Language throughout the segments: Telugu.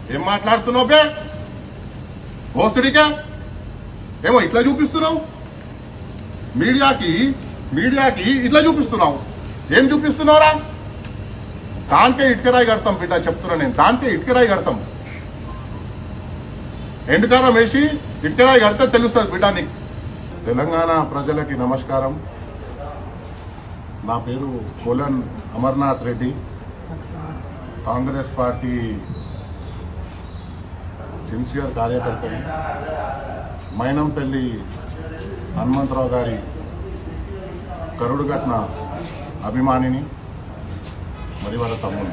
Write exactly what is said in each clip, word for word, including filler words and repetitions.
ఏం మాట్లాడుతున్నావు బే భోస్తుడికే ఏమో ఇట్లా చూపిస్తున్నావు మీడియాకి మీడియాకి ఇట్లా చూపిస్తున్నావు ఏం చూపిస్తున్నావురా దానికే ఇటుకరాయి కడతాం బిడ్డ చెప్తున్నా నేను దానికే ఇటుకరాయి కడతాం ఎండుకారం వేసి ఇటుకరాయి కడితే తెలుస్తుంది బిడ్డ నీకు తెలంగాణ ప్రజలకి నమస్కారం నా పేరు కోలన్ అమర్నాథ్ రెడ్డి కాంగ్రెస్ పార్టీ సిన్సియర్ కార్యకర్తని మైనంపల్లి హనుమంతరావు గారి కరుడుగట్న అభిమానిని మరి వాళ్ళ తమ్ముని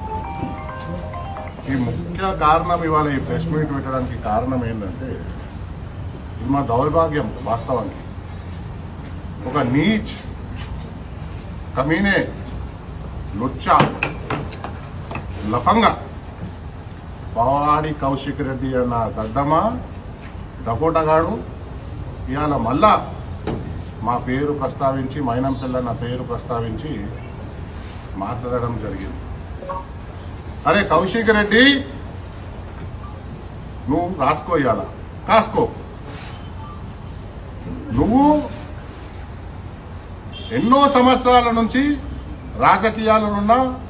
ఈ ముఖ్య కారణం ఇవాళ ఈ ప్రెస్ మీట్ పెట్టడానికి కారణం ఏంటంటే ఇది మా దౌర్భాగ్యం వాస్తవానికి ఒక నీచ్ కమీనే లుచ్చా లఫంగా పావాడి కౌశిక్ రెడ్డి అన్న దద్దమ్మ డకోటగాడు ఇవాళ మళ్ళా మా పేరు ప్రస్తావించి మైనంపల్లి అన్న పేరు ప్రస్తావించి మాట్లాడడం జరిగింది. అరే కౌశిక్ రెడ్డి నువ్వు రాసుకో ఇవాళ కాసుకో నువ్వు ఎన్నో సంవత్సరాల నుంచి రాజకీయాలనున్న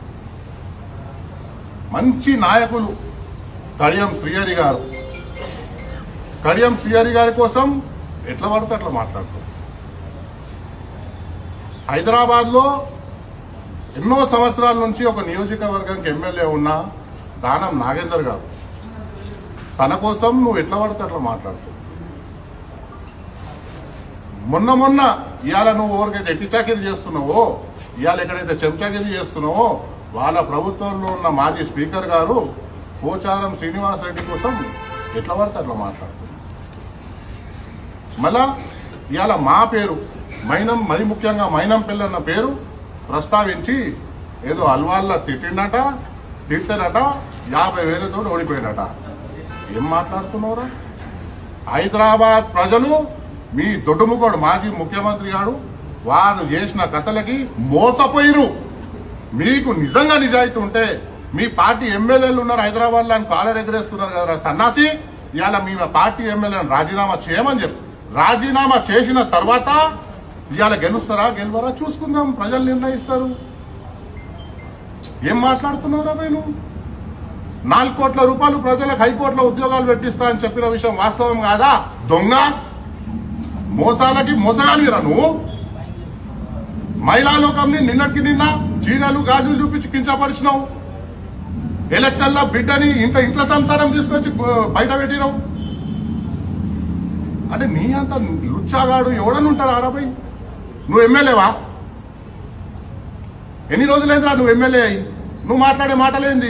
మంచి నాయకులు కడియం శ్రీహరి గారు కడియం శ్రీహరి గారి కోసం ఎట్లా పడితే అట్లా మాట్లాడుతారు. హైదరాబాద్లో ఎన్నో సంవత్సరాల నుంచి ఒక నియోజకవర్గానికి ఎమ్మెల్యే ఉన్న దానం నాగేందర్ గారు తన కోసం నువ్వు ఎట్లా పడితే అట్లా మాట్లాడుతావు. మొన్న మొన్న ఇవాళ నువ్వు ఎవరికైతే ఎట్టిచాకిరి చేస్తున్నావో ఇవాళ ఎక్కడైతే చెంచాగిరి చేస్తున్నావో వాళ్ళ ప్రభుత్వంలో ఉన్న మాజీ స్పీకర్ గారు పోచారం శ్రీనివాసరెడ్డి కోసం ఎట్లా పడితే అట్లా మాట్లాడుతుంది. మళ్ళా ఇవాళ మా పేరు మైనం మరి ముఖ్యంగా మైనంపల్లి అన్న పేరు ప్రస్తావించి ఏదో అల్వాళ్ళ తిట్టిండట తిట్టనట యాభై వేలతో ఓడిపోయినట. ఏం మాట్లాడుతున్నావురా? హైదరాబాద్ ప్రజలు మీ దొడ్డుముగోడు మాజీ ముఖ్యమంత్రి గారు వారు చేసిన కథలకి మోసపోయిరు. మీకు నిజంగా నిజాయితీ ఉంటే మీ పార్టీ ఎమ్మెల్యేలు ఉన్నారు హైదరాబాద్ లో అని కాలర్ ఎగరేస్తున్నారు కదా సన్నాసి. ఇవాళ మీ పార్టీ ఎమ్మెల్యేలను రాజీనామా చేయమని చెప్పి రాజీనామా చేసిన తర్వాత ఇవాళ గెలుస్తారా గెలవరా చూసుకుందాం, ప్రజలు నిర్ణయిస్తారు. ఏం మాట్లాడుతున్నారా మీరు? నాలుగు కోట్ల రూపాయలు ప్రజలకు హైకోర్టులో ఉద్యోగాలు పెట్టిస్తా అని చెప్పిన విషయం వాస్తవం కాదా? దొంగ మోసాలకి మోసగానిరా నువ్వు. మహిళా లోకంని నిన్నటికి నిన్న చీరలు గాజులు చూపించి కించపరిచినావు. ఎలక్షన్ లో బిడ్డని ఇంత ఇంట్లో సంసారం తీసుకొచ్చి బయట పెట్టినావు. అంటే నీ అంత లుచ్చాగాడు ఎవడని ఉంటాడు ఆడపై? నువ్వు ఎమ్మెల్యేవా? ఎన్ని రోజులైందిరా నువ్వు ఎమ్మెల్యే అయ్యి? నువ్వు మాట్లాడే మాటలేంది?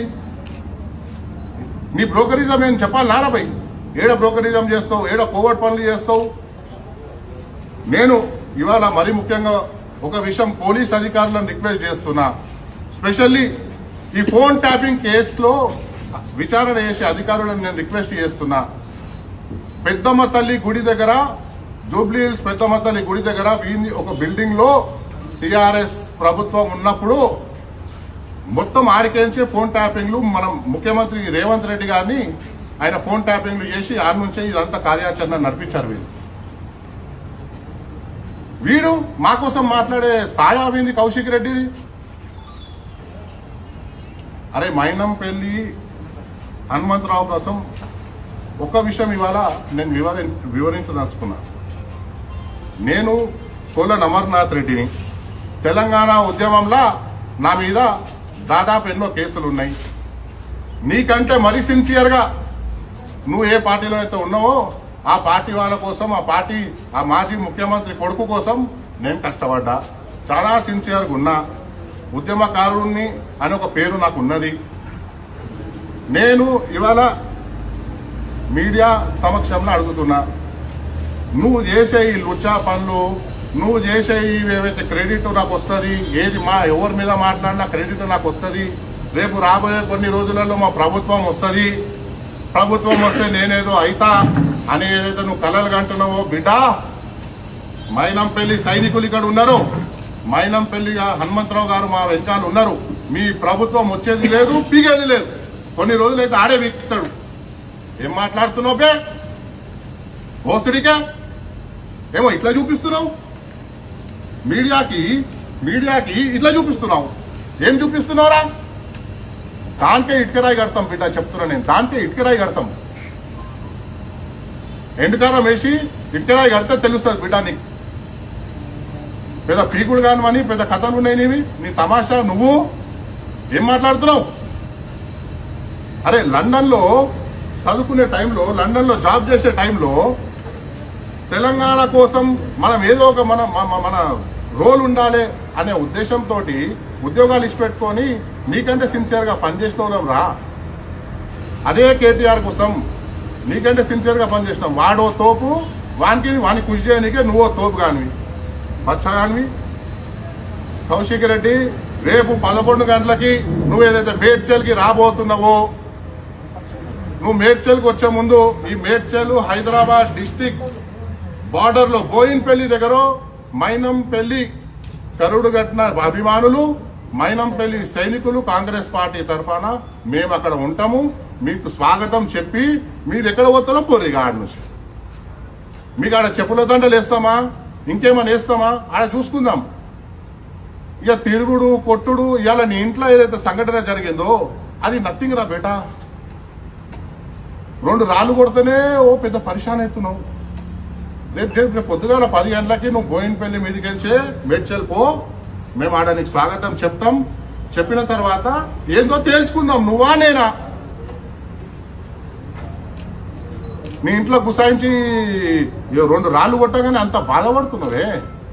నీ బ్రోకరిజం ఏం చెప్పాలి నారాపై? ఏడ బ్రోకరిజం చేస్తావు, ఏడ కోవర్ట్ పనులు చేస్తావు. నేను ఇవాళ మరి ముఖ్యంగా ఒక విషయం పోలీస్ అధికారులను రిక్వెస్ట్ చేస్తున్నా. స్పెషల్లీ ఈ ఫోన్ ట్యాపింగ్ కేసులో విచారణ చేసే అధికారులను నేను రిక్వెస్ట్ చేస్తున్నా. పెద్దమ్మ తల్లి గుడి దగ్గర జూబ్లీ హిల్స్ పెద్దమ్మ తల్లి గుడి దగ్గర ఒక బిల్డింగ్ లో టీఆర్ఎస్ ప్రభుత్వం ఉన్నప్పుడు మొత్తం ఆడికేంచే ఫోన్ ట్యాపింగ్లు మనం ముఖ్యమంత్రి రేవంత్ రెడ్డి గారిని ఆయన ఫోన్ ట్యాపింగ్లు చేసి ఆడి నుంచే ఇదంతా కార్యాచరణ నడిపించారు. వీళ్ళు వీడు మా కోసం మాట్లాడే స్థాయి అవింది కౌశిక్ రెడ్డి. అరే మైనంపల్లి హనుమంతరావు కోసం ఒక్క విషయం ఇవాళ నేను వివరి వివరించదలుచుకున్నా. నేను కోలన్ అమర్నాథ్ రెడ్డిని. తెలంగాణ ఉద్యమంలో నా మీద దాదాపు ఎన్నో కేసులు ఉన్నాయి. నీకంటే మరీ సిన్సియర్గా నువ్వు ఏ పార్టీలో అయితే ఉన్నావో ఆ పార్టీ వాళ్ళ కోసం, ఆ పార్టీ ఆ మాజీ ముఖ్యమంత్రి కొడుకు కోసం నేను కష్టపడ్డా. చాలా సిన్సియర్గా ఉన్నా. ఉద్యమకారుణ్ణి అని ఒక పేరు నాకు ఉన్నది. నేను ఇవాళ మీడియా సమక్షంలో అడుగుతున్నా, నువ్వు చేసే ఈ లుచ్చా పనులు, నువ్వు చేసే ఏవైతే క్రెడిట్ నాకు వస్తుంది, ఏది మా ఎవరి మీద మాట్లాడినా క్రెడిట్ నాకు వస్తుంది, రేపు రాబోయే కొన్ని రోజులలో మా ప్రభుత్వం వస్తుంది, ప్రభుత్వం వస్తే నేనేదో అయితా అని ఏదైతే నువ్వు కలలు కంటున్నావో బిడ్డ, మైనంపల్లి సైనికులు ఇక్కడ ఉన్నారు. మైనంపల్లి హనుమంతరావు గారు మా వెంకాలు ఉన్నారు. మీ ప్రభుత్వం వచ్చేది లేదు, పీగేది లేదు. కొన్ని రోజులైతే ఆడే వీక్తాడు. ఏం మాట్లాడుతున్నావు బే భోస్తుడికే? ఏమో ఇట్లా చూపిస్తున్నావు మీడియాకి మీడియాకి ఇట్లా చూపిస్తున్నావు. ఏం చూపిస్తున్నావురా? దానికే ఇటుకరాయి కడతాం బిడ్డ, చెప్తున్నా నేను. దానికే ఇటుకరాయి కడతాం. ఎండుకారం వేసి ఇటుకరాయి కడితే తెలుస్తుంది బిడ్డ నీకు. పెద్ద పీకుడు కానివని పెద్ద కథలు ఉన్నాయి నీవి. నీ తమాషా నువ్వు ఏం మాట్లాడుతున్నావు? అరే లండన్లో చదువుకునే టైంలో, లండన్లో జాబ్ చేసే టైంలో తెలంగాణ కోసం మనం ఏదో ఒక మన మన రోల్ ఉండాలి అనే ఉద్దేశంతో ఉద్యోగాలు ఇచ్చిపెట్టుకొని నీకంటే సిన్సియర్గా పనిచేసిన వాళ్ళం రా. అదే కేటీఆర్ కోసం నీకంటే సిన్సియర్గా పనిచేసినాం. వాడో తోపు, వానికి వాని కృషి చేయడానికే నువ్వో తోపు కానివి, బచ్చగానివి. కౌశిక్ రెడ్డి రేపు పదకొండు గంటలకి నువ్వు ఏదైతే మేడ్చల్కి రాబోతున్నావో, నువ్వు మేడ్చల్కి వచ్చే ముందు ఈ మేడ్చల్ హైదరాబాద్ డిస్టిక్ బార్డర్ లో బోయిన్పల్లి దగ్గర మైనంపల్లి కరుడు కట్టిన అభిమానులు, మైనంపల్లి సైనికులు కాంగ్రెస్ పార్టీ తరఫున మేము అక్కడ ఉంటాము. మీకు స్వాగతం చెప్పి మీరు ఎక్కడ పోతారో పోర్రి ఆడ నుంచి. మీకు ఆడ చెప్పుల దండలు వేస్తామా, ఇంకేమైనా వేస్తామా, ఆడ చూసుకుందాం. ఇక తిరుగుడు కొట్టుడు ఇవాళ నీ ఇంట్లో ఏదైతే సంఘటన జరిగిందో అది నథింగ్ రా బేటా. రెండు రాళ్ళు కొడితేనే ఓ పెద్ద పరిశాన్ అవుతున్నావు. రేపు రేపు పొద్దుగాల పది గంటలకి నువ్వు బోయిన్పల్లి మీదకి వెళ్తే మేడ్చల్ పో, మేము ఆడ నీకు స్వాగతం చెప్తాం. చెప్పిన తర్వాత ఏందో తేల్చుకుందాం, నువ్వా నేనా. నీ ఇంట్లో గుసాయించి రెండు రాళ్ళు కొట్టగానే అంత బాధపడుతున్నావే.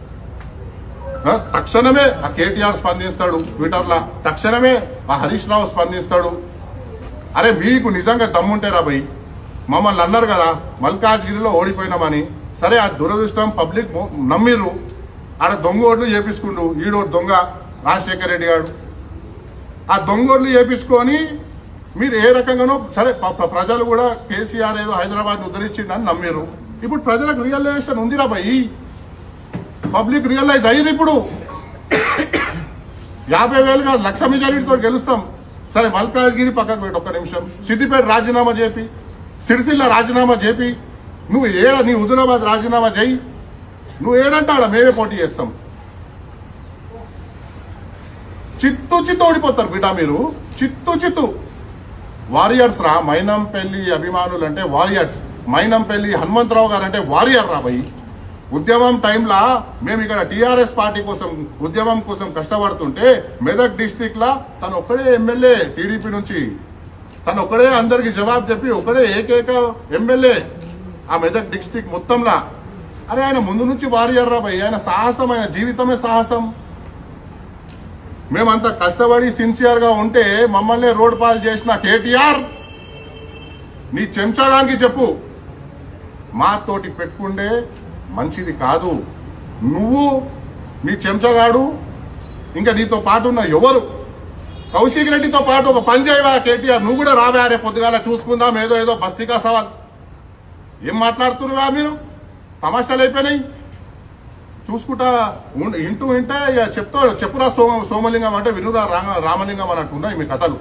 తక్షణమే ఆ కేటీఆర్ స్పందిస్తాడు ట్విట్టర్లో, తక్షణమే ఆ హరీష్ రావు స్పందిస్తాడు. అరే మీకు నిజంగా దమ్ముంటే రా భయ్, మమ్మల్ని అన్నారు కదా మల్కాజ్గిరిలో ఓడిపోయినామని. సరే ఆ దురదృష్టం పబ్లిక్ నమ్మిర్రు, ఆడ దొంగ ఓట్లు చేపించుకుండు. ఈడోడు దొంగ రాజశేఖర రెడ్డి గారు. ఆ దొంగ ఓట్లు చేపించుకొని మీరు ఏ రకంగానో సరే ప్రజలు కూడా కేసీఆర్ ఏదో హైదరాబాద్ని ఉద్ధరించిండని నమ్మిర్రు. ఇప్పుడు ప్రజలకు రియలైజేషన్ ఉందిరా భయ్, పబ్లిక్ రియలైజ్ అయ్యింది. ఇప్పుడు యాభై వేలు కాదు లక్ష మెజారిటీతో గెలుస్తాం. సరే మల్కాజ్గిరి పక్కకు పెట్టి ఒక్క నిమిషం, సిద్దిపేట రాజీనామా చేపి, సిరిసిల్ల రాజీనామా చేపి, నువ్వు ఏడ నీ హుజూరాబాద్ రాజీనామా చేయి, నువ్వు ఏడంటాడా మేమే పోటీ చేస్తాం. చిత్తు చిత్తు ఓడిపోతారు బిడ్డ మీరు, చిత్తు చిత్తు. వారియర్స్ రా మైనంపల్లి అభిమానులు అంటే వారియర్స్. మైనంపల్లి హనుమంతరావు గారు అంటే వారియర్ రా భయ్. ఉద్యమం టైంలో మేము ఇక్కడ టీఆర్ఎస్ పార్టీ కోసం ఉద్యమం కోసం కష్టపడుతుంటే మెదక్ డిస్టిక్ లా తను ఒక్కడే ఎమ్మెల్యే టీడీపీ నుంచి, తను ఒక్కడే అందరికి జవాబు చెప్పి ఒకడే ఏకైక ఎమ్మెల్యే ఆ మెదక్ డిస్టిక్ మొత్తంలా. అరే ఆయన ముందు నుంచి వారియర్ రా భయ్, ఆయన సాహసం, ఆయన జీవితమే సాహసం. మేమంతా కష్టపడి సిన్సియర్ గా ఉంటే మమ్మల్ని రోడ్ పాలు చేసిన కేటీఆర్ నీ చెంచాగానికి చెప్పు, మాతోటి పెట్టుకుండే మంచిది కాదు. నువ్వు నీ చెంచగాడు ఇంకా నీతో పాటు ఉన్న ఎవరు, కౌశిక్ రెడ్డితో పాటు ఒక పని చేయవా కేటీఆర్, నువ్వు కూడా రావా రే పొద్దుగాల చూసుకుందాం. ఏదో ఏదో బస్తీకా సవాల్ ఏం మాట్లాడుతున్నావా మీరు, తమాషాలు అయిపోయినాయి. చూసుకుంటా ఇంటూ వింటే ఇక చెప్తా చెప్పురా సోమ సోమలింగం అంటే వినురా రామలింగం అన్నట్టు ఉన్నాయి మీ కథలు.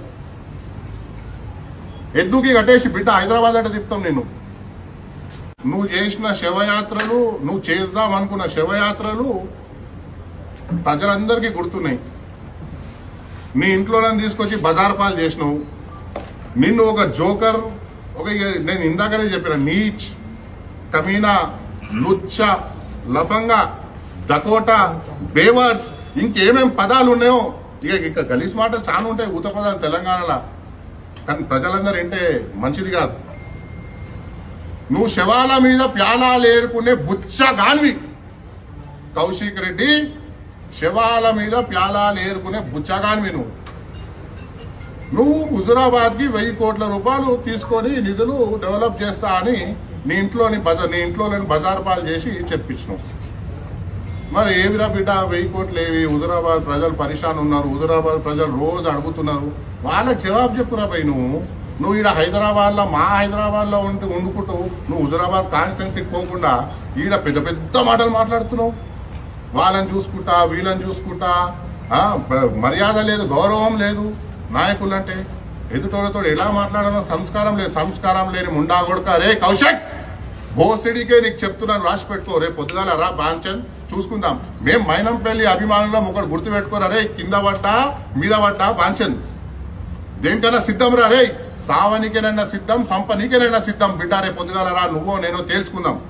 ఎద్దుకి కట్టేసి బిడ్డ హైదరాబాద్ అంటే తిప్పుతాం నేను. నువ్వు చేసిన శవయాత్రలు, నువ్వు చేద్దాం అనుకున్న శవయాత్రలు ప్రజలందరికీ గుర్తున్నాయి. నీ ఇంట్లోనే తీసుకొచ్చి బజార్ పాలు చేసినావు. నిన్ను ఒక జోకర్, ఒక నేను ఇందాకనే చెప్పిన నీచ్, కమీనా, లుచ్చ, లఫంగా, డకోటా, బేవర్స్, ఇంకేమేం పదాలు ఉన్నాయో ఇక ఇక గలీజ్ మాటలు చాలా ఉంటాయి ఊత పదాలు తెలంగాణలో. కానీ ప్రజలందరూ ఏంటే మంచిది కాదు. నువ్వు శవాల మీద ప్యాలాలు ఏరుకునే బుచ్చగానివి కౌశిక్ రెడ్డి, శవాల మీద ప్యాలాలు ఏరుకునే బుచ్చగానివి నువ్వు. నువ్వు హుజూరాబాద్కి వెయ్యి కోట్ల రూపాయలు తీసుకొని నిధులు డెవలప్ చేస్తా అని నీ ఇంట్లోని బజార్ నీ ఇంట్లోని బజార్ పాలు చేసి చెప్పించినావు. మరి ఏవిరా బిడ్డ వెయ్యి కోట్లు ఏవి? హుజూరాబాద్ ప్రజలు పరిశాన్ ఉన్నారు, హుజూరాబాద్ ప్రజలు రోజు అడుగుతున్నారు, వాళ్ళకి జవాబు చెప్పురా భయ్. నువ్వు నువ్వు ఈడ హైదరాబాద్లో మా హైదరాబాద్లో ఉంటూ వండుకుంటూ నువ్వు హుజూరాబాద్ కాన్స్టిట్యున్సీకి పోకుండా ఈడ పెద్ద పెద్ద మాటలు మాట్లాడుతున్నావు. వాళ్ళని చూసుకుంటా, వీళ్ళని చూసుకుంటా, మర్యాద లేదు, గౌరవం లేదు నాయకులంటే. ఎదుటోళ్ళతో ఎలా మాట్లాడాలో సంస్కారం లేదు. సంస్కారం లేని ముండా కొడుక రే కౌశక్ భోసిడికే నీకు చెప్తున్నాను, రాసి పెట్టుకో. రేపు పొద్దుగాల రా బాంచన్ చూసుకుందాం. మేం మైనంపల్లి అభిమానుల్లో ఒకటి గుర్తు పెట్టుకోరా రే, కింద పడ్డా మీద పడ్డా బాంచన్ దేనికన్నా సిద్ధం రా రే, సావనికేనైనా సిద్ధం, సంపనికేనైనా సిద్ధం బిడ్డ. రేపు పొద్దుగాల రా, నువ్వో నేను తేల్చుకుందాం.